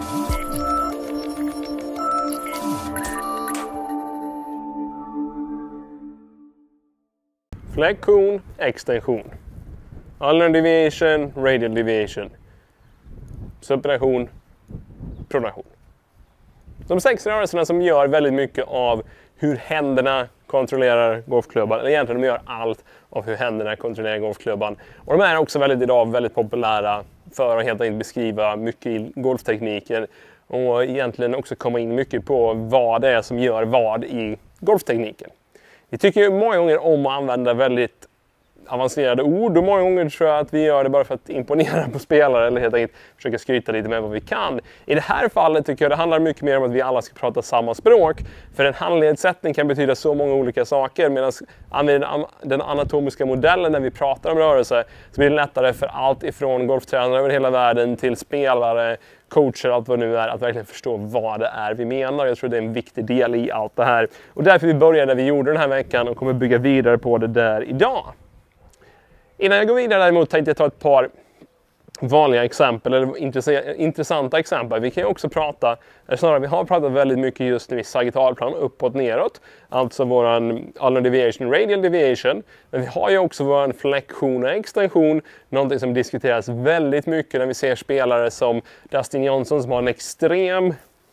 Flexion, extension. Ulnar deviation, radial deviation. Subtraktion, pronation. De 6 rörelserna som gör väldigt mycket av hur händerna kontrollerar golfklubban. Eller egentligen de gör allt av hur händerna kontrollerar golfklubban. Och de är också väldigt populära för att helt enkelt beskriva mycket i golftekniken. Och egentligen också komma in mycket på vad det är som gör vad i golftekniken. Vi tycker ju många gånger om att använda väldigt avancerade ord och många gånger tror jag att vi gör det bara för att imponera på spelare eller helt enkelt försöka skryta lite med vad vi kan. I det här fallet tycker jag det handlar mycket mer om att vi alla ska prata samma språk. För en handledssättning kan betyda så många olika saker, medan använder den anatomiska modellen när vi pratar om rörelse så blir det lättare för allt ifrån golftränare över hela världen till spelare, coacher, allt vad det nu är, att verkligen förstå vad det är vi menar. Jag tror det är en viktig del i allt det här. Och därför vi började där vi gjorde den här veckan och kommer bygga vidare på det där idag. Innan jag går vidare däremot tänkte jag ta ett par vanliga exempel, eller intressanta exempel. Vi kan ju också prata, eller snarare vi har pratat väldigt mycket just nu i sagittalplan, uppåt, neråt. Alltså våran ulnar deviation, radial deviation. Men vi har ju också våran flexion och extension. Någonting som diskuteras väldigt mycket när vi ser spelare som Dustin Johnson som har en extrem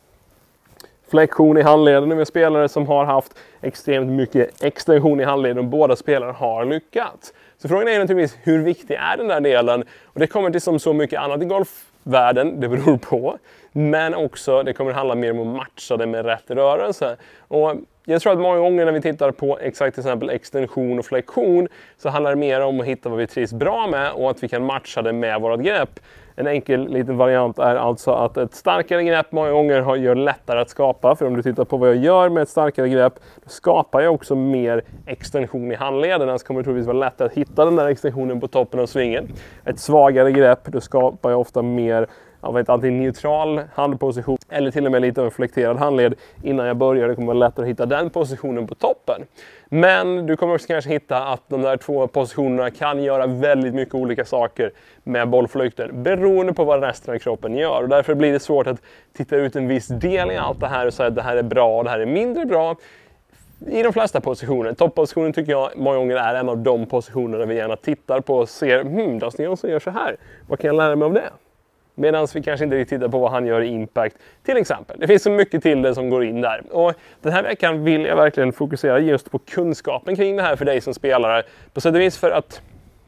flexion i handleden. Och vi har spelare som har haft extremt mycket extension i handleden och båda spelare har lyckats. Så frågan är naturligtvis hur viktig är den där delen? Och det kommer till som så mycket annat i golfvärlden, det beror på. Men också det kommer handla mer om att matcha det med rätt rörelse. Och jag tror att många gånger när vi tittar på exakt till exempel extension och flexion så handlar det mer om att hitta vad vi trivs bra med och att vi kan matcha det med vårt grepp. En enkel liten variant är alltså att ett starkare grepp många gånger gör lättare att skapa. För om du tittar på vad jag gör med ett starkare grepp, då skapar jag också mer extension i handleden. Så kommer det troligtvis vara lättare att hitta den där extensionen på toppen av svingen. Ett svagare grepp, då skapar jag ofta mer av ett antingen neutral handposition eller till och med lite av en flekterad handled innan jag börjar. Det kommer vara lättare att hitta den positionen på toppen. Men du kommer också kanske hitta att de där två positionerna kan göra väldigt mycket olika saker med bollflykten beroende på vad resten av kroppen gör. Och därför blir det svårt att titta ut en viss del i allt det här och säga att det här är bra och det här är mindre bra. I de flesta positioner. Toppositionen tycker jag många gånger är en av de positionerna vi gärna tittar på och ser Dustin Johnson gör så här. Vad kan jag lära mig av det? Medan vi kanske inte tittar på vad han gör i impact till exempel. Det finns så mycket till det som går in där. Och den här veckan vill jag verkligen fokusera just på kunskapen kring det här för dig som spelare. På sätt och vis för att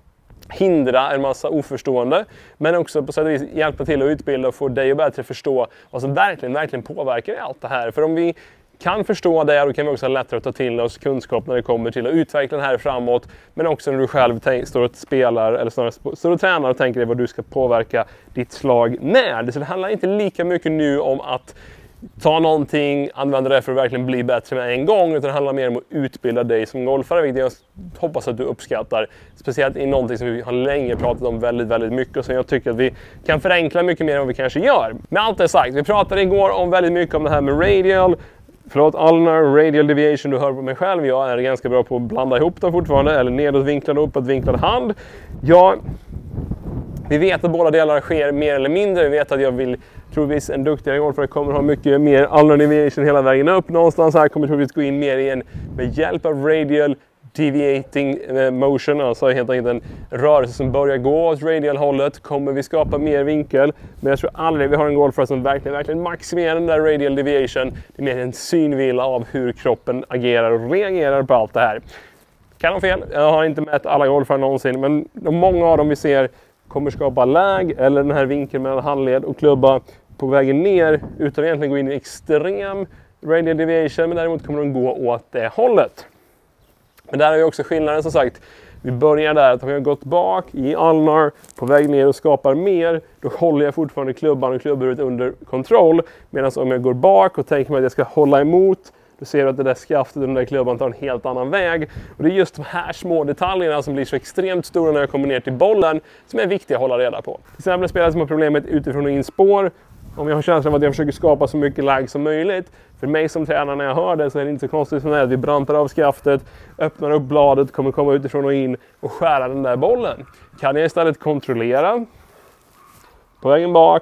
hindra en massa oförstående. Men också på sätt och vis hjälpa till att utbilda och få dig att bättre förstå vad som verkligen påverkar i allt det här. För om vi kan förstå det, då kan vi också ha lättare att ta till oss kunskap när det kommer till att utveckla den här framåt. Men också när du själv står och spelar eller snarare står och tränar och tänker dig vad du ska påverka ditt slag med. Så det handlar inte lika mycket nu om att ta någonting, använda det för att verkligen bli bättre med en gång, utan det handlar mer om att utbilda dig som golfare, vilket jag hoppas att du uppskattar. Speciellt i någonting som vi har länge pratat om väldigt mycket och som jag tycker att vi kan förenkla mycket mer än vad vi kanske gör. Med allt det sagt, vi pratade igår om väldigt mycket om det här med ulnar, radial deviation, du hör på mig själv. Jag är ganska bra på att blanda ihop dem fortfarande, eller nedåtvinklad och uppåtvinklad hand. Vi vet att båda delar sker mer eller mindre. Vi vet att jag vill troligtvis en duktigare golfare kommer ha mycket mer ulnar deviation hela vägen upp. Någonstans här kommer troligtvis gå in mer igen med hjälp av radial deviating motion, alltså helt enkelt en rörelse som börjar gå åt radial-hållet. Kommer vi skapa mer vinkel, men jag tror aldrig vi har en golfare som verkligen maximerar den där radial deviation. Det är mer en synvilla av hur kroppen agerar och reagerar på allt det här. Kan ha fel, jag har inte mätt alla golfare någonsin, men många av dem vi ser kommer skapa läg eller den här vinkeln mellan handled och klubba på vägen ner utan att egentligen gå in i extrem radial deviation, men däremot kommer de gå åt det hållet. Men där har vi också skillnaden som sagt. Vi börjar där att om jag har gått bak i ulnar på väg ner och skapar mer, då håller jag fortfarande klubban och klubbhuvudet under kontroll. Medan om jag går bak och tänker mig att jag ska hålla emot, då ser du att det där skaftet och den där klubban tar en helt annan väg. Och det är just de här små detaljerna som blir så extremt stora när jag kommer ner till bollen som är viktiga att hålla reda på. Till exempel spelare som har problemet utifrån och in spår. Om jag har känslan av att jag försöker skapa så mycket lag som möjligt. För mig som tränare när jag hör det så är det inte så konstigt som det är att vi brantar av skaftet, öppnar upp bladet, kommer komma utifrån och in och skära den där bollen. Kan jag istället kontrollera på vägen bak,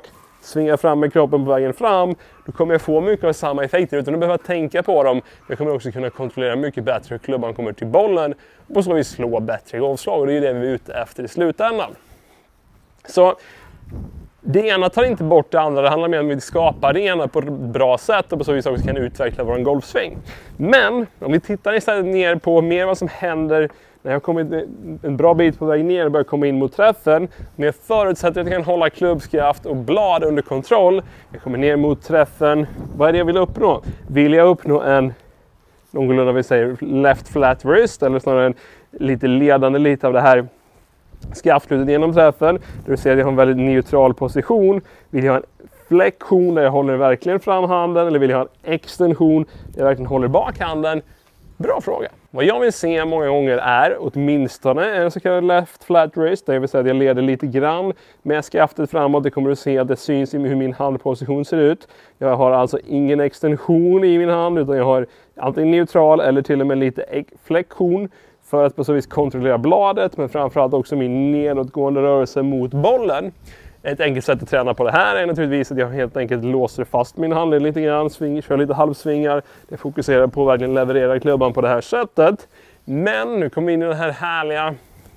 svingar fram med kroppen på vägen fram, då kommer jag få mycket av samma effekter utan att behöva tänka på dem. Jag kommer också kunna kontrollera mycket bättre hur klubban kommer till bollen och så vi slå bättre golfslag och det är det vi är ute efter i slutändan. Så det ena tar inte bort det andra, det handlar mer om att vi skapar det ena på ett bra sätt och på så vis också kan utveckla vår golfsving. Men om vi tittar istället ner på mer vad som händer när jag kommit en bra bit på väg ner och börjar komma in mot träffen, men jag förutsätter att jag kan hålla klubbskaft och blad under kontroll. Jag kommer ner mot träffen. Vad är det jag vill uppnå? Vill jag uppnå en någorlunda vi säger left flat wrist eller snarare en lite ledande lite av det här skaftlutet genom träffen, det vill säga att jag har en väldigt neutral position. Vill jag ha en flexion där jag håller verkligen fram handen eller vill jag ha en extension där jag verkligen håller bak handen? Bra fråga. Vad jag vill se många gånger är åtminstone en så kallad left flat wrist. Det vill säga att jag leder lite grann med skaftet framåt. Det kommer att se att det syns i hur min handposition ser ut. Jag har alltså ingen extension i min hand utan jag har antingen neutral eller till och med lite flexion för att på så vis kontrollera bladet men framförallt också min nedåtgående rörelse mot bollen. Ett enkelt sätt att träna på det här är naturligtvis att jag helt enkelt låser fast min handled lite grann, kör lite halvsvingar. Jag fokuserar på att verkligen leverera klubban på det här sättet. Men nu kommer vi in i det här härliga,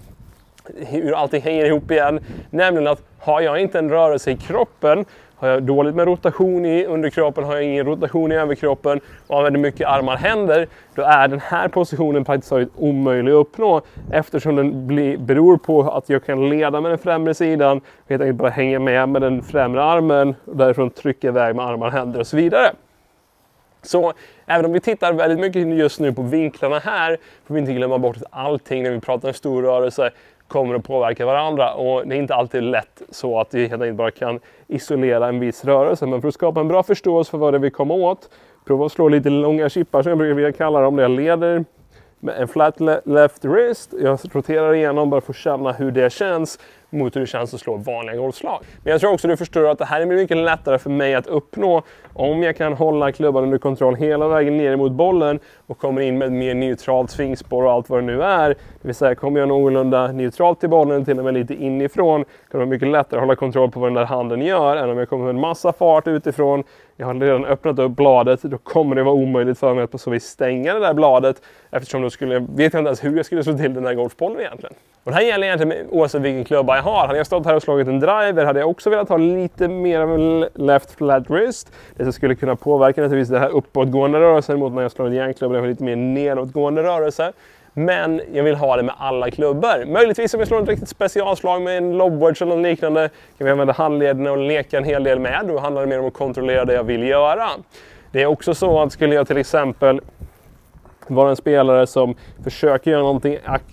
hur allting hänger ihop igen. Nämligen att har jag inte en rörelse i kroppen, har jag dåligt med rotation i underkroppen, har jag ingen rotation i överkroppen och använder mycket armar och händer, då är den här positionen praktiskt taget omöjlig att uppnå eftersom den beror på att jag kan leda med den främre sidan och helt enkelt bara hänga med den främre armen och därifrån trycka iväg med armar och händer och så vidare. Så även om vi tittar väldigt mycket just nu på vinklarna här får vi inte glömma bort att allting när vi pratar om stor rörelse kommer att påverka varandra och det är inte alltid lätt så att vi helt enkelt bara kan isolera en viss rörelse. Men för att skapa en bra förståelse för vad det vill komma åt, prova att slå lite långa chippar som jag brukar vilja kalla dem. Jag leder med en flat left wrist, jag roterar igenom bara för att känna hur det känns mot hur det känns att slå vanliga golfslag. Men jag tror också att du förstår att det här blir mycket lättare för mig att uppnå om jag kan hålla klubban under kontroll hela vägen ner mot bollen och kommer in med ett mer neutralt svingspår och allt vad det nu är. Det vill säga kommer jag någorlunda neutralt till bollen till och med lite inifrån kan det vara mycket lättare att hålla kontroll på vad den där handen gör än om jag kommer med en massa fart utifrån. Jag har redan öppnat upp bladet, då kommer det vara omöjligt för mig att på så vis stänga det där bladet eftersom då vet jag inte ens hur jag skulle slå till den där golfbollen egentligen. Och det här gäller egentligen oavsett vilken klubba jag har. Hade jag stått här och slagit en driver hade jag också velat ha lite mer av en left flat wrist. Det som skulle kunna påverka naturligtvis det här uppåtgående rörelsen mot när jag slår en järnklubba. Det har lite mer nedåtgående rörelse. Men jag vill ha det med alla klubbor. Möjligtvis om jag slår ett riktigt specialslag med en lobwedge eller något liknande kan vi använda handlederna och leka en hel del med. Då handlar det mer om att kontrollera det jag vill göra. Det är också så att skulle jag till exempel vara en spelare som försöker göra någonting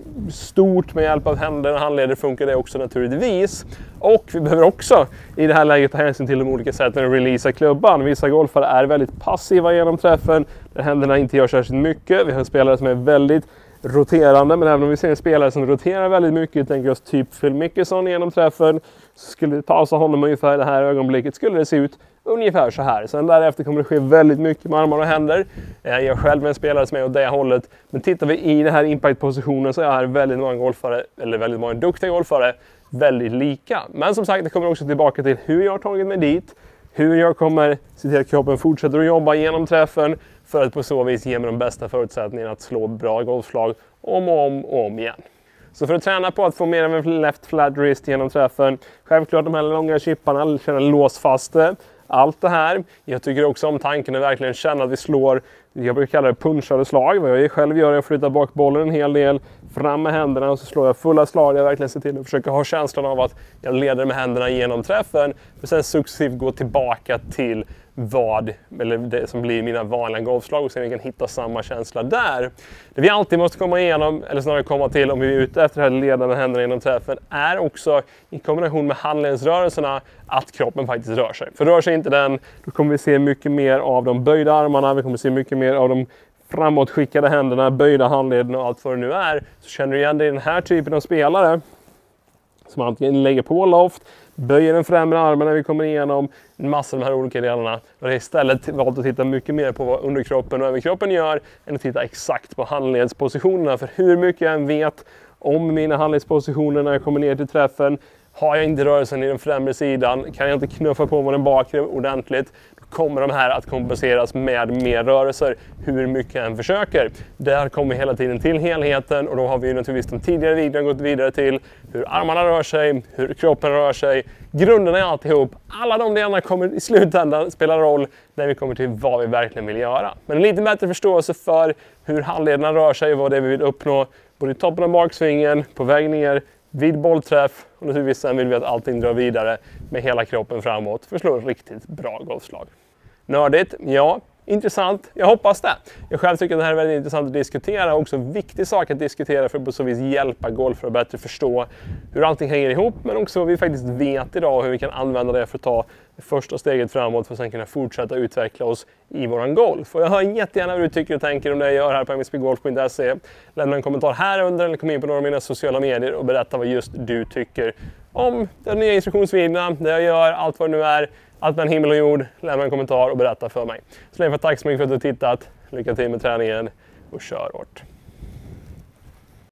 stort med hjälp av händer och handleder funkar det också naturligtvis. Och vi behöver också i det här läget ta hänsyn till de olika sätten att releasa klubban. Vissa golfare är väldigt passiva genom träffen där händerna inte gör särskilt mycket. Vi har spelare som är väldigt roterande, men även om vi ser en spelare som roterar väldigt mycket, tänker oss typ Phil Mickelson genom träffen, så skulle vi pausa honom ungefär i det här ögonblicket skulle det se ut ungefär så här. Sen därefter kommer det ske väldigt mycket med armar och händer. Jag är själv en spelare som är åt det hållet. Men tittar vi i den här impact-positionen så är väldigt många golfare, eller väldigt många duktiga golfare, väldigt lika. Men som sagt, det kommer också tillbaka till hur jag har tagit mig dit. Hur jag kommer se till att kroppen fortsätter att jobba genom träffen för att på så vis ge mig de bästa förutsättningarna att slå bra golfslag om och om igen. Så för att träna på att få mer av en left flat wrist genom träffen, självklart de här långa chipparna, känna låsfast allt det här. Jag tycker också om tanken att verkligen känna att vi slår, jag brukar kalla det punchade slag. Vad jag själv gör är att flytta bak bollen en hel del, fram med händerna och så slår jag fulla slag. Jag verkligen ser till att försöka ha känslan av att jag leder med händerna genom träffen. Och sen successivt gå tillbaka till eller det som blir mina vanliga golfslag och se om vi kan hitta samma känsla där. Det vi alltid måste komma igenom, eller snarare komma till om vi är ute efter det här leda med händerna genom träffen, är också i kombination med handledsrörelserna att kroppen faktiskt rör sig. För rör sig inte den, då kommer vi se mycket mer av de böjda armarna, vi kommer se mycket mer av de framåtskickade händerna, böjda handleden och allt vad det nu är. Så känner du igen det i den här typen av spelare som antingen lägger på loft, böjer den främre armen när vi kommer igenom en massa av de här olika delarna. Och det är istället valt att titta mycket mer på vad underkroppen och överkroppen gör än att titta exakt på handledspositionerna. För hur mycket jag än vet om mina handledspositioner när jag kommer ner till träffen, Har jag inte rörelsen i den främre sidan, kan jag inte knuffa på med den bakre ordentligt, då kommer de här att kompenseras med mer rörelser hur mycket jag än försöker. Där kommer vi hela tiden till helheten och då har vi naturligtvis de tidigare videorna gått vidare till hur armarna rör sig, hur kroppen rör sig, grunderna i alltihop. Alla de delarna kommer i slutändan spela roll när vi kommer till vad vi verkligen vill göra. Men en lite bättre förståelse för hur handlederna rör sig och vad det är vi vill uppnå, både i toppen av baksvingen, på väg ner, vid bollträff och naturligtvis sen vill vi att allting drar vidare med hela kroppen framåt för att slå ett riktigt bra golfslag. Nördigt? Ja. Intressant? Jag hoppas det. Jag själv tycker att det här är väldigt intressant att diskutera och också en viktig sak att diskutera för att på så vis hjälpa golfare att bättre förstå hur allting hänger ihop men också vad vi faktiskt vet idag och hur vi kan använda det för att ta det första steget framåt för att sen kunna fortsätta utveckla oss i våran golf. Och jag hör jättegärna vad du tycker och tänker om det jag gör här på mspgolf.se. Lämna en kommentar här under eller kom in på några av mina sociala medier och berätta vad just du tycker om den nya instruktionsvideorna, det jag gör, allt vad det nu är. Allt mellan himmel och jord, lämna en kommentar och berätta för mig. Så länge tack så mycket för att du har tittat. Lycka till med träningen och kör hårt.